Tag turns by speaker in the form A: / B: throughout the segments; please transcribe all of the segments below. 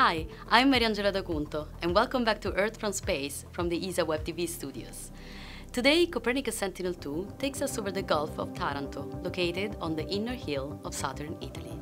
A: Hi, I'm Mariangela D'Acunto, and welcome back to Earth from Space from the ESA Web TV studios. Today, Copernicus Sentinel-2 takes us over the Gulf of Taranto, located on the inner hill of southern Italy.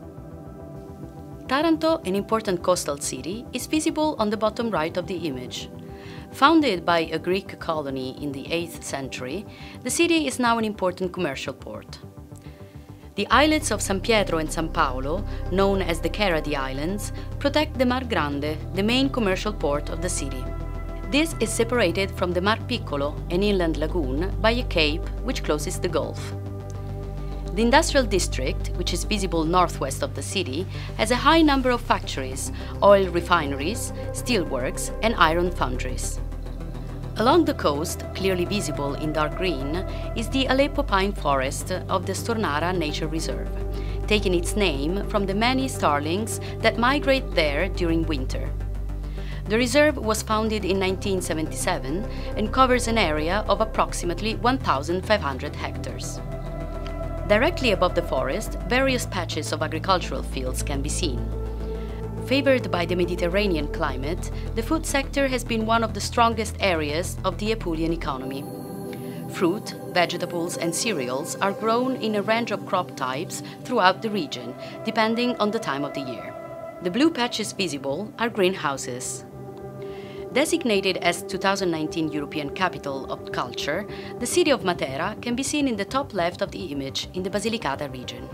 A: Taranto, an important coastal city, is visible on the bottom right of the image. Founded by a Greek colony in the 8th century, the city is now an important commercial port. The islets of San Pietro and San Paolo, known as the Caradi Islands, protect the Mar Grande, the main commercial port of the city. This is separated from the Mar Piccolo, an inland lagoon, by a cape which closes the gulf. The industrial district, which is visible northwest of the city, has a high number of factories, oil refineries, steelworks, and iron foundries. Along the coast, clearly visible in dark green, is the Aleppo pine forest of the Stornara Nature Reserve, taking its name from the many starlings that migrate there during winter. The reserve was founded in 1977 and covers an area of approximately 1,500 hectares. Directly above the forest, various patches of agricultural fields can be seen. Favored by the Mediterranean climate, the food sector has been one of the strongest areas of the Apulian economy. Fruit, vegetables and cereals are grown in a range of crop types throughout the region, depending on the time of the year. The blue patches visible are greenhouses. Designated as 2019 European Capital of Culture, the city of Matera can be seen in the top left of the image in the Basilicata region.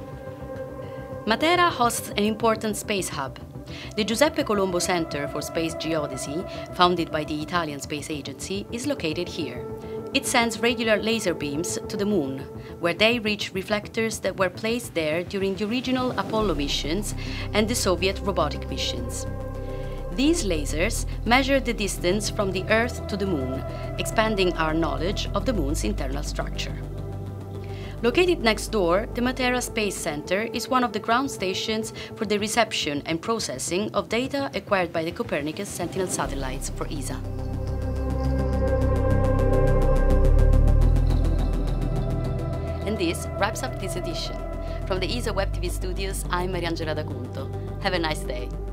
A: Matera hosts an important space hub. The Giuseppe Colombo Center for Space Geodesy, founded by the Italian Space Agency, is located here. It sends regular laser beams to the Moon, where they reach reflectors that were placed there during the original Apollo missions and the Soviet robotic missions. These lasers measure the distance from the Earth to the Moon, expanding our knowledge of the Moon's internal structure. Located next door, the Matera Space Center is one of the ground stations for the reception and processing of data acquired by the Copernicus Sentinel satellites for ESA. And this wraps up this edition. From the ESA Web TV studios, I'm Mariangela D'Acunto. Have a nice day.